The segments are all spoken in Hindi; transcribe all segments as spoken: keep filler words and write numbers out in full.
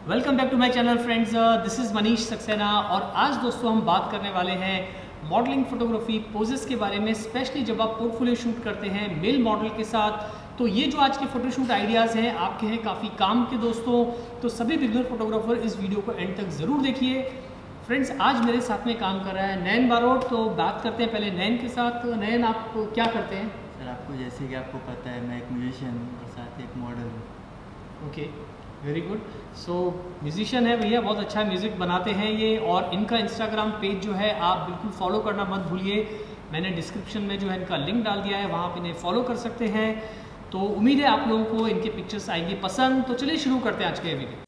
Welcome back to my channel friends, this is Manish Saxena. और आज दोस्तों हम बात करने वाले हैं मॉडलिंग फोटोग्राफी पोजेस के बारे में, स्पेशली जब आप पोर्टफोलियो शूट करते हैं मेल मॉडल के साथ। तो ये जो आज के फोटोशूट आइडियाज़ हैं आपके हैं काफ़ी काम के दोस्तों। तो सभी बिगनर फोटोग्राफर इस वीडियो को एंड तक ज़रूर देखिए। फ्रेंड्स, आज मेरे साथ में काम कर रहा है नयन बारोट। तो बात करते हैं पहले नयन के साथ। नयन, आप क्या करते हैं? सर, आपको जैसे कि आपको पता है मैं एक म्यूजिशियन हूँ और साथ ही एक मॉडल हूँ। Okay, very good. So musician है भैया, बहुत अच्छा म्यूज़िक बनाते हैं ये। और इनका इंस्टाग्राम पेज जो है आप बिल्कुल फॉलो करना मत भूलिए। मैंने डिस्क्रिप्शन में जो है इनका लिंक डाल दिया है, वहाँ आप इन्हें फॉलो कर सकते हैं। तो उम्मीद है आप लोगों को इनके पिक्चर्स आएंगी पसंद। तो चलिए शुरू करते हैं आज के वीडियो।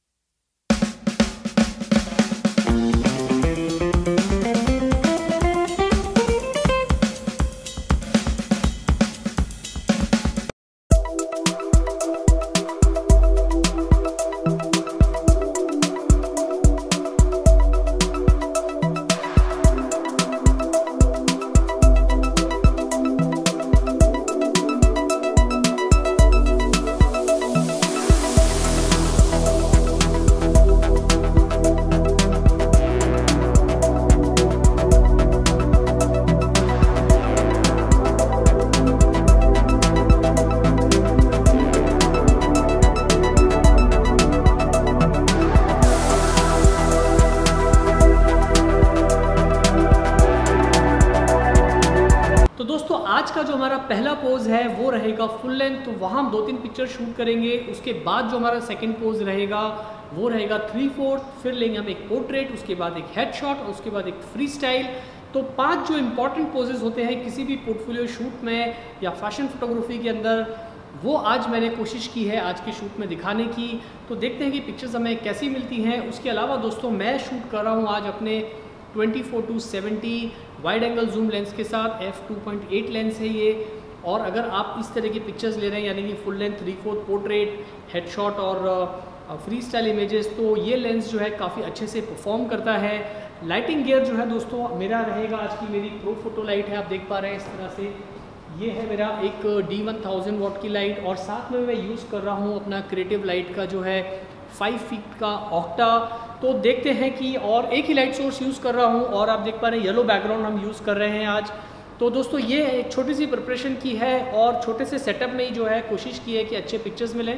दोस्तों, आज का जो हमारा पहला पोज है वो रहेगा फुल लेंथ। तो वहाँ हम दो तीन पिक्चर शूट करेंगे। उसके बाद जो हमारा सेकंड पोज रहेगा वो रहेगा थ्री फोर्थ। फिर लेंगे हम एक पोर्ट्रेट, उसके बाद एक हेडशॉट और उसके बाद एक फ्री स्टाइल। तो पांच जो इंपॉर्टेंट पोजेस होते हैं किसी भी पोर्टफोलियो शूट में या फैशन फोटोग्राफी के अंदर, वो आज मैंने कोशिश की है आज के शूट में दिखाने की। तो देखते हैं कि पिक्चर्स हमें कैसी मिलती हैं। उसके अलावा दोस्तों, मैं शूट कर रहा हूँ आज अपने twenty four to seventy wide angle zoom lens के साथ। F two point eight lens है ये। और अगर आप इस तरह की पिक्चर्स ले रहे हैं, यानी कि full length, three fourth, portrait, headshot और फ्री स्टाइल इमेजेस, तो ये लेंस जो है काफ़ी अच्छे से परफॉर्म करता है। लाइटिंग गियर जो है दोस्तों मेरा रहेगा, आज की मेरी प्रो फोटो लाइट है, आप देख पा रहे हैं इस तरह से। ये है मेरा एक डी वन थाउजेंड वॉट की लाइट। और साथ में मैं यूज़ कर रहा हूँ अपना क्रिएटिव लाइट का जो है फाइव फीट का ऑक्टा। तो देखते हैं कि, और एक ही लाइट सोर्स यूज़ कर रहा हूँ। और आप देख पा रहे हैं येलो बैकग्राउंड हम यूज़ कर रहे हैं आज। तो दोस्तों, ये एक छोटी सी प्रिपरेशन की है और छोटे से सेटअप में ही जो है कोशिश की है कि अच्छे पिक्चर्स मिलें।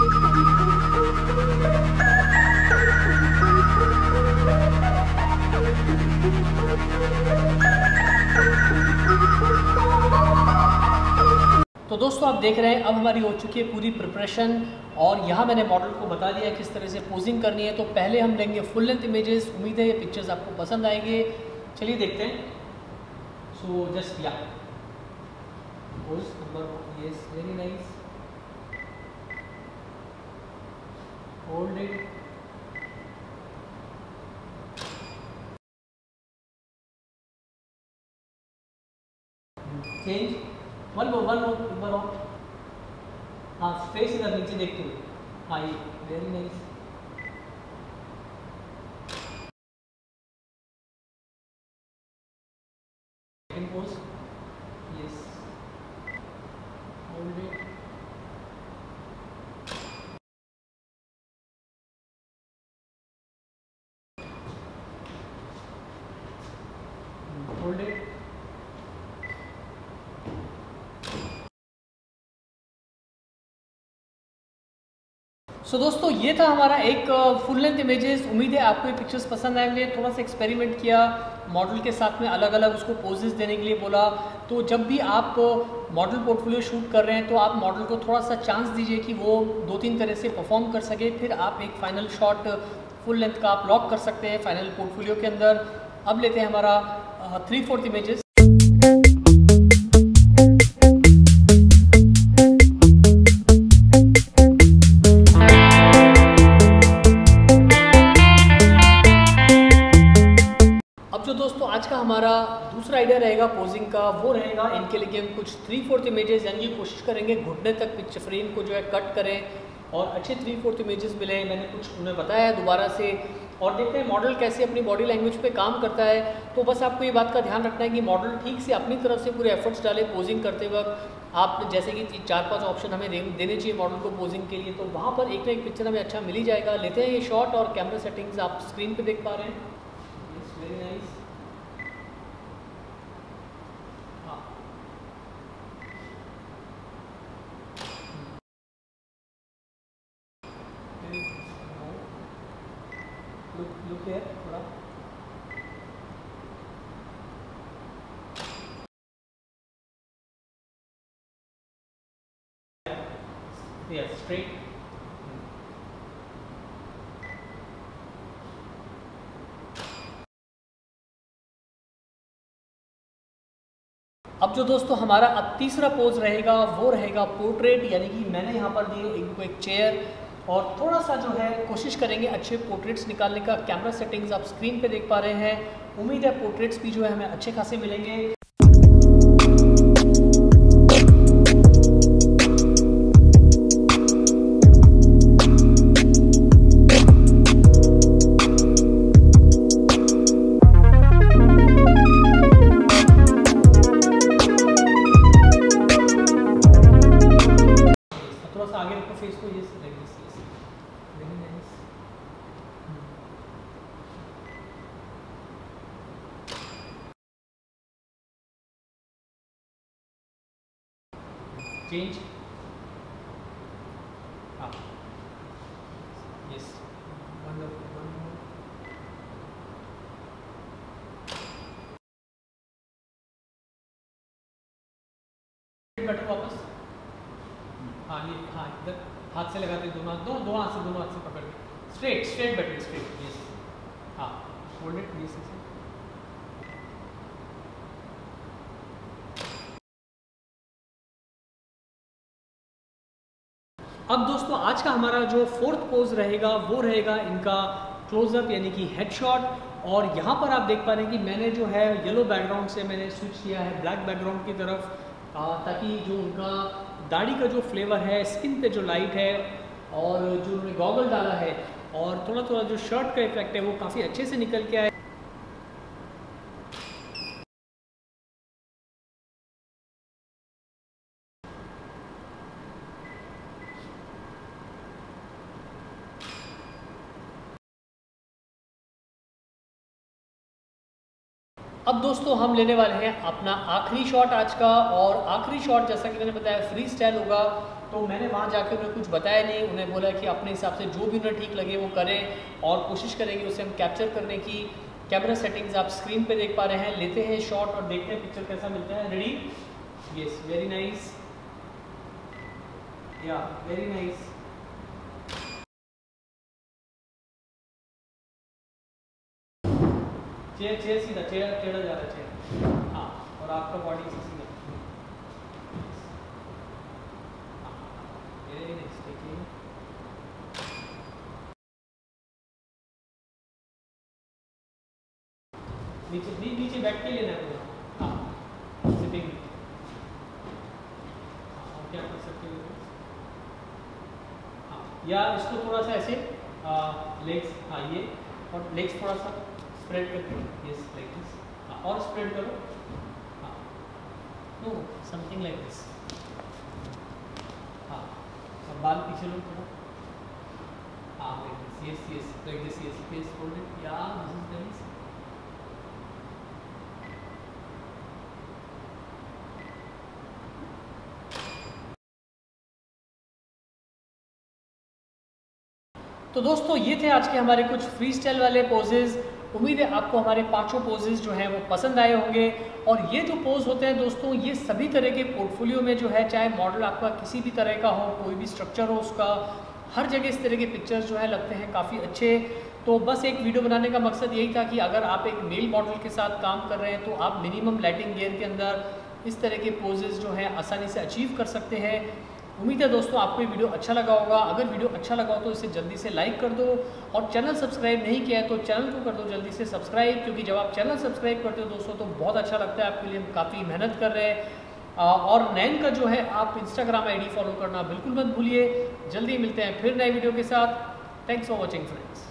तो दोस्तों, आप देख रहे हैं अब हमारी हो चुकी है पूरी प्रिपरेशन। और यहाँ मैंने मॉडल को बता दिया किस तरह से पोजिंग करनी है। तो पहले हम लेंगे फुल लेंथ इमेजेस। उम्मीद है ये पिक्चर्स आपको पसंद आएंगे। चलिए देखते हैं। सो जस्ट या pose number, yes, very nice, hold it, change, one more one more one more. हाँ, फेस इधर नीचे देखते हुए। हाँ, ये very nice. Second pose, yes, hold it, hold it. So so, दोस्तों, ये था हमारा एक फुल लेंथ इमेजेस। उम्मीद है आपको ये पिक्चर्स पसंद आएंगे। थोड़ा सा एक्सपेरिमेंट किया मॉडल के साथ में, अलग अलग उसको पोजेस देने के लिए बोला। तो जब भी आप मॉडल पोर्टफोलियो शूट कर रहे हैं तो आप मॉडल को थोड़ा सा चांस दीजिए कि वो दो तीन तरह से परफॉर्म कर सके। फिर आप एक फाइनल शॉट फुल लेंथ का आप लॉक कर सकते हैं फाइनल पोर्टफोलियो के अंदर। अब लेते हैं हमारा थ्री फोर्थ इमेजेस। दोस्तों, आज का हमारा दूसरा आइडिया रहेगा पोजिंग का। वो रहेगा इनके लिए हम कुछ थ्री फोर्थ इमेजेस, यानी कोशिश करेंगे घुटने तक पिक्चर फ्रेम को जो है कट करें और अच्छे थ्री फोर्थ इमेजेस मिले। मैंने कुछ उन्हें बताया है दोबारा से। और देखते हैं मॉडल कैसे अपनी बॉडी लैंग्वेज पे काम करता है। तो बस आपको ये बात का ध्यान रखना है कि मॉडल ठीक से अपनी तरफ से पूरे एफर्ट्स डाले पोजिंग करते वक्त। आप जैसे कि चार पांच ऑप्शन हमें दे, देने चाहिए मॉडल को पोजिंग के लिए, तो वहाँ पर एक ना एक पिक्चर हमें अच्छा मिल ही जाएगा। लेते हैं ये शॉट और कैमरा सेटिंग्स आप स्क्रीन पे देख पा रहे हैं। It's very nice. Look look है थोड़ा yes straight। अब जो दोस्तों हमारा अब तीसरा पोज रहेगा वो रहेगा पोर्ट्रेट, यानी कि मैंने यहाँ पर दी एक, एक चेयर और थोड़ा सा जो है कोशिश करेंगे अच्छे पोर्ट्रेट्स निकालने का। कैमरा सेटिंग्स आप स्क्रीन पे देख पा रहे हैं। उम्मीद है पोर्ट्रेट्स भी जो है हमें अच्छे खासे मिलेंगे। आगे रखो फेस को, ये like this, yes very nice. Change, हाँ यस वंडरफुल वंडरफुल। बैठो वापस, हाँ ये हाँ इधर हाथ से लगाते दोनों हाथ, दोनों दोनों हाथ से दोनों हाथ से पकड़ के स्ट्रेट स्ट्रेट बैठे स्ट्रेट, यस हाँ होल्ड इट यस। अब दोस्तों आज का हमारा जो फोर्थ पोज रहेगा वो रहेगा इनका क्लोजअप यानी कि हेडशॉट। और यहाँ पर आप देख पा रहे हैं कि मैंने जो है येलो बैकग्राउंड से मैंने स्विच किया है ब्लैक बैकग्राउंड की तरफ, ताकि जो उनका दाढ़ी का जो फ्लेवर है, स्किन पे जो लाइट है और जो उन्होंने गॉगल डाला है और थोड़ा थोड़ा जो शर्ट का इफेक्ट है वो काफ़ी अच्छे से निकल के आए। अब दोस्तों हम लेने वाले हैं अपना आखिरी शॉट आज का, और आखिरी शॉट जैसा कि मैंने बताया फ्री स्टाइल होगा। तो मैंने वहाँ जाकर उन्हें कुछ बताया नहीं, उन्हें बोला कि अपने हिसाब से जो भी उन्हें ठीक लगे वो करें और कोशिश करेंगे उसे हम कैप्चर करने की। कैमरा सेटिंग्स आप स्क्रीन पे देख पा रहे हैं। लेते हैं शॉट और देखते हैं पिक्चर कैसा मिलता है। Ready, yes very nice, yeah very nice. Chair chair सीधा, चेयर टेढ़ा जा रहा है चेयर, हाँ और आपका बॉडी से सीधा। वेरी नाइस, टेकिंग नीचे नी, नीचे बैठ के लेना है पूरा, हाँ सिटिंग। हाँ क्या कर सकते हो, हाँ या इसको थोड़ा सा ऐसे लेग्स, हाँ ये और लेग्स थोड़ा सा स्प्रेड करके, यस लाइक दिस, हाँ और स्प्रेड करो, हाँ नो समथिंग लाइक दिस, हाँ अब बाल पीछे लो थोड़ा, हाँ like this, yes yes like this, yes face hold it, yeah this is nice. तो दोस्तों ये थे आज के हमारे कुछ फ्री स्टाइल वाले पोजेज। उम्मीद है आपको हमारे पांचों पोजेज जो हैं वो पसंद आए होंगे। और ये जो पोज होते हैं दोस्तों, ये सभी तरह के पोर्टफोलियो में जो है, चाहे मॉडल आपका किसी भी तरह का हो, कोई भी स्ट्रक्चर हो उसका, हर जगह इस तरह के पिक्चर्स जो है लगते हैं काफ़ी अच्छे। तो बस एक वीडियो बनाने का मकसद यही था कि अगर आप एक मेल मॉडल के साथ काम कर रहे हैं तो आप मिनिमम लाइटिंग गियर के अंदर इस तरह के पोजेज जो हैं आसानी से अचीव कर सकते हैं। उम्मीद है दोस्तों आपको ये वीडियो अच्छा लगा होगा। अगर वीडियो अच्छा लगा हो तो इसे जल्दी से लाइक कर दो, और चैनल सब्सक्राइब नहीं किया है तो चैनल को कर दो जल्दी से सब्सक्राइब, क्योंकि जब आप चैनल सब्सक्राइब करते हो दोस्तों तो बहुत अच्छा लगता है, आपके लिए हम काफ़ी मेहनत कर रहे हैं। और नैन का जो है आप इंस्टाग्राम आईडी फॉलो करना बिल्कुल मत भूलिए। जल्दी मिलते हैं फिर नए वीडियो के साथ। Thanks for watching friends.